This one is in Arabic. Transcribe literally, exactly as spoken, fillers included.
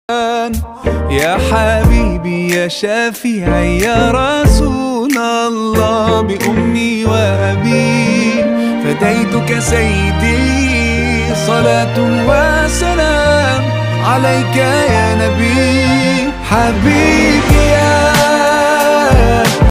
يا حبيبي يا شفيعي يا رسول الله، بأمي وأبي فديتك سيدي، صلاة وسلام عليك يا نبي. حبيبي يا